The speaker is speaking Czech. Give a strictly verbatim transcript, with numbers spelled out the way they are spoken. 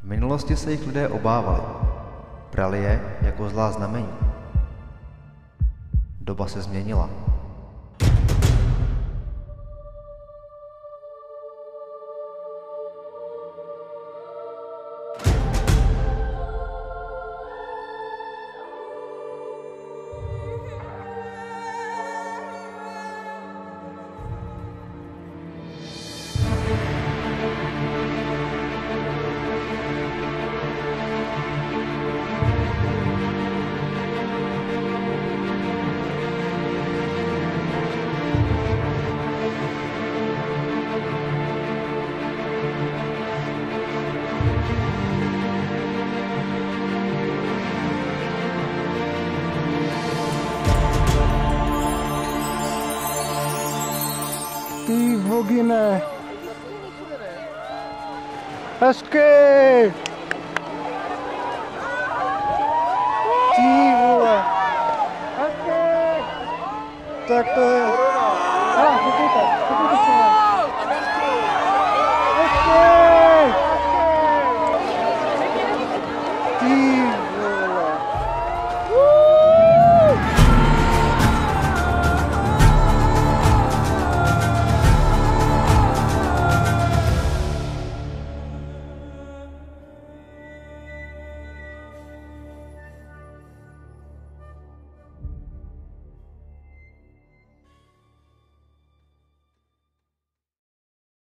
minulosti se jich lidé obávali. Brali je jako zlá znamení. Doba se změnila. Ty vogine. Hezky. Ty vole. Hezky. Tak to je. Ah, koukejte, koukejte se.